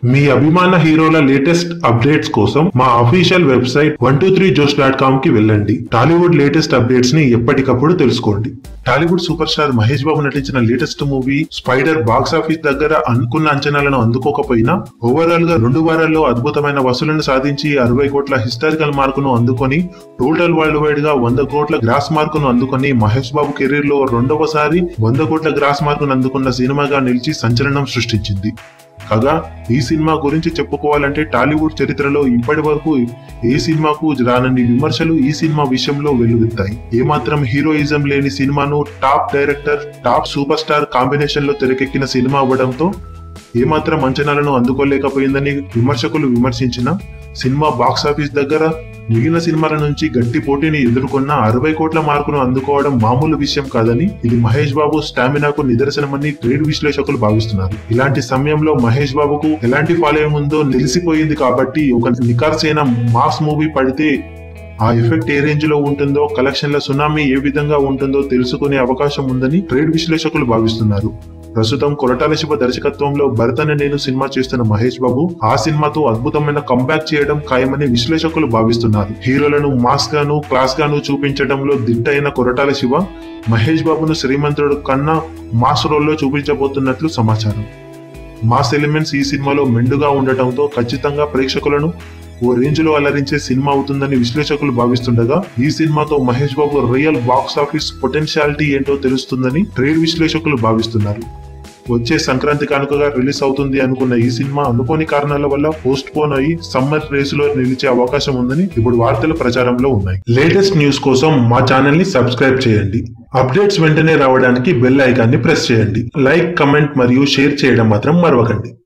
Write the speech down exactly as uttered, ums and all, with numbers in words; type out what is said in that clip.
మీ అభిమాన హీరోల latest updates కోసం మా official website one two three Josh dot com కి వెళ్ళండి. టాలీవుడ్ లేటెస్ట్ అప్డేట్స్ ని ఎప్పటికప్పుడు తెలుసుకోండి. Tollywood super star Mahesh Babu నటించిన latest movie Spyder box office దగ్గర అనుకున్న అంచనాలను అందుకోకపోయినా ఓవరాల్ గా రెండు వారాల్లో అద్భుతమైన వసూలను సాధించి అరవై కోట్ల హిస్టారికల్ మార్కును అందుకొని టోటల్ వరల్డ్ వైడ్ గా వంద కోట్ల గ్రాస్ మార్కును అందుకొని మహేష్ బాబు కెరీర్ లో రెండవసారి వంద కోట్ల గ్రాస్ మార్కును అందుకున్న సినిమాగా నిలిచి సంచలనం సృష్టించింది. కాగా ఈ సినిమా గురించి చెప్పుకోవాలంటే టాలీవుడ్ చరిత్రలో ఇప్పటి వరకు ఏ సినిమాకు రానన్ని విమర్శలు ఈ సినిమా విషయంలో వెల్లువెత్తాయి. ఏమాత్రం హీరోయిజం లేని సినిమాను top director top super star combination లో తెరకెక్కిన సినిమా అవ్వడంతో ఏమాత్రం అంచనాలను అందుకోలేకపోయిందని విమర్శకులు విమర్శించిన సినిమా బాక్సాఫీస్ దగ్గర మిగిలిన సినిమాల నుంచి గట్టి పోటీని ఎదుర్కొన్న అరవై కోట్ల మార్కును అందుకోవడం మామూలు విషయం కాదని, ఇది మహేష్ బాబు స్టామినాకు నిదర్శనమని ట్రేడ్ విశ్లేషకులు భావిస్తున్నారు. ఇలాంటి సమయంలో మహేష్ బాబుకు ఎలాంటి ఫాలోయింగ్ ఉందో తెలిసిపోయింది కాబట్టి ఒక నికార్సైన మాస్ మూవీ పడితే ఆ ఎఫెక్ట్ ఏ రేంజ్ లో ఉంటుందో, కలెక్షన్ల సునామీ ఏ విధంగా ఉంటుందో తెలుసుకునే అవకాశం ఉందని ట్రేడ్ విశ్లేషకులు భావిస్తున్నారు. ప్రస్తుతం కొరటాల శివ దర్శకత్వంలో భరత్ అనే నేను సినిమా చేస్తున్న మహేష్ బాబు ఆ సినిమాతో అద్భుతమైన కంబ్యాక్ చేయడం ఖాయమని విశ్లేషకులు భావిస్తున్నారు. హీరోలను మాస్ గాను క్లాస్ గాను చూపించడంలో దిట్ట అయిన కొరటాల శివ మహేష్ బాబును శ్రీమంతుడు కన్నా మాస్ రోల్లో చూపించబోతున్నట్లు సమాచారం. మాస్ ఎలిమెంట్స్ ఈ సినిమాలో మెండుగా ఉండటంతో ఖచ్చితంగా ప్రేక్షకులను ఓ రేంజ్ లో అలరించే సినిమా అవుతుందని విశ్లేషకులు భావిస్తుండగా, ఈ సినిమాతో Mahesh Babu real box office potentiality ఏంటో తెలుస్తుందని ట్రేడ్ విశ్లేషకులు భావిస్తున్నారు. వచ్చే సంక్రాంతి కానుకగా రిలీజ్ అవుతుంది అనుకున్న ఈ సినిమా అనుకోని కారణాల వల్ల పోస్ట్ పోన్ అయ్యి సమ్మర్ రేస్ లో నిలిచే అవకాశం ఉందని ఇప్పుడు వార్తలు ప్రచారంలో ఉన్నాయి. లేటెస్ట్ న్యూస్ కోసం మా ఛానల్ ని సబ్స్క్రైబ్ చేయండి. అప్డేట్స్ వెంటనే రావడానికి బెల్ ఐకాన్ ని ప్రెస్ చేయండి. లైక్, కమెంట్ మరియు షేర్ చేయడం మాత్రం మరవకండి.